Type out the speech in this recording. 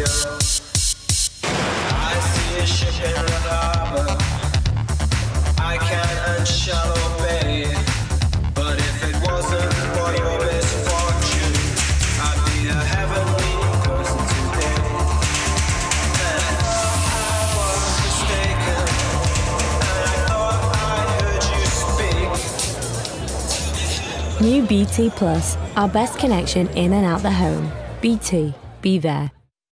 I see a ship in the harbor. I can and shall obey. But if it wasn't for your misfortune, I'd be a heavenly person today. And I thought I was mistaken, and I thought I heard you speak. New BT Plus, our best connection in and out the home. BT, be there.